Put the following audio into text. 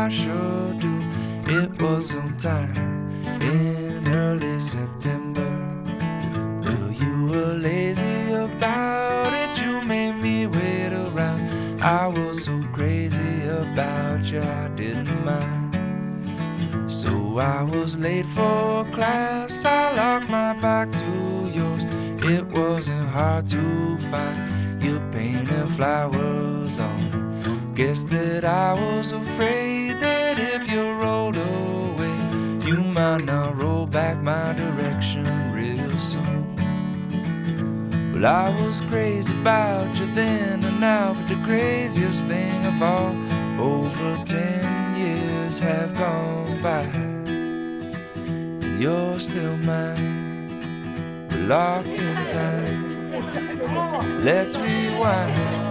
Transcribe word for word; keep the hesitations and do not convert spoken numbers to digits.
I sure do. It was sometime in early September. Well, you were lazy about it, you made me wait around. I was so crazy about you, I didn't mind. So I was late for class, I locked my back to yours. It wasn't hard to find, you painted flowers on it. Guess that I was afraid that if you rolled away, you might not roll back my direction real soon. Well, I was crazy about you then and now, but the craziest thing of all, over ten years have gone by, and you're still mine. We're locked in time. Let's rewind.